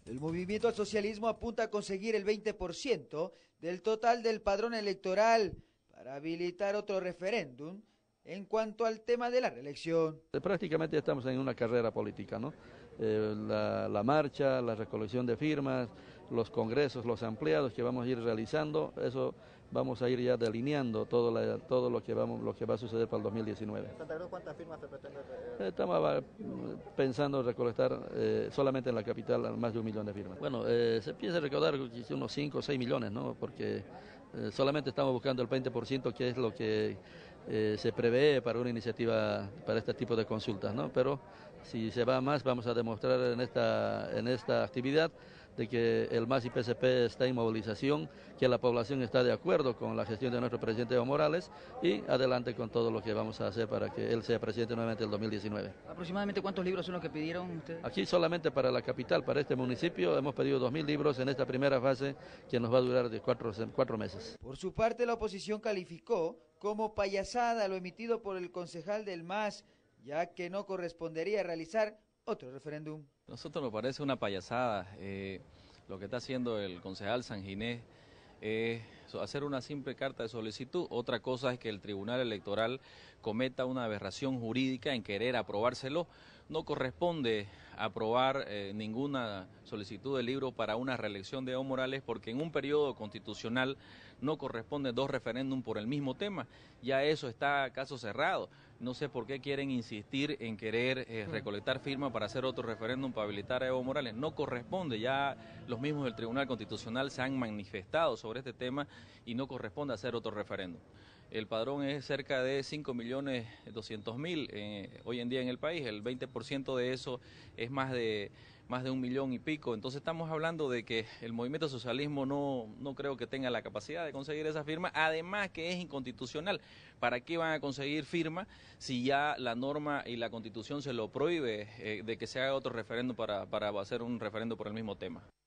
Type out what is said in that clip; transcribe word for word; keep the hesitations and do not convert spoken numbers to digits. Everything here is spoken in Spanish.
El movimiento al socialismo apunta a conseguir el veinte por ciento del total del padrón electoral para habilitar otro referéndum en cuanto al tema de la reelección. Prácticamente estamos en una carrera política, ¿no? Eh, la, la marcha, la recolección de firmas, los congresos, los ampliados que vamos a ir realizando, eso vamos a ir ya delineando todo, la, todo lo, que vamos, lo que va a suceder para el dos mil diecinueve. ¿En Santa Cruz cuántas firmas se pretende? Eh, estamos pensando recolectar eh, solamente en la capital más de un millón de firmas. Bueno, eh, se piensa recaudar unos cinco o seis millones, ¿no? Porque eh, solamente estamos buscando el veinte por ciento, que es lo que eh, se prevé para una iniciativa, para este tipo de consultas, ¿no? Pero si se va más, vamos a demostrar en esta, en esta actividad de que el M A S y P S P está en movilización, que la población está de acuerdo con la gestión de nuestro presidente Evo Morales y adelante con todo lo que vamos a hacer para que él sea presidente nuevamente en el dos mil diecinueve. ¿Aproximadamente cuántos libros son los que pidieron ustedes? Aquí solamente para la capital, para este municipio, hemos pedido dos mil libros en esta primera fase que nos va a durar de cuatro, cuatro meses. Por su parte, la oposición calificó como payasada lo emitido por el concejal del M A S, ya que no correspondería realizar otro referéndum. A nosotros nos parece una payasada eh, lo que está haciendo el concejal San Ginés, es eh, hacer una simple carta de solicitud. Otra cosa es que el Tribunal Electoral cometa una aberración jurídica en querer aprobárselo. No corresponde aprobar eh, ninguna solicitud de libro para una reelección de Evo Morales, porque en un periodo constitucional no corresponde dos referéndums por el mismo tema. Ya eso está caso cerrado. No sé por qué quieren insistir en querer eh, recolectar firmas para hacer otro referéndum para habilitar a Evo Morales. No corresponde, ya los mismos del Tribunal Constitucional se han manifestado sobre este tema y no corresponde hacer otro referéndum. El padrón es cerca de cinco millones doscientos mil eh, hoy en día en el país, el veinte por ciento de eso es más de, más de un millón y pico. Entonces estamos hablando de que el movimiento socialismo no, no creo que tenga la capacidad de conseguir esa firma, además que es inconstitucional. ¿Para qué van a conseguir firma si ya la norma y la Constitución se lo prohíbe eh, de que se haga otro referéndum para, para hacer un referéndum por el mismo tema?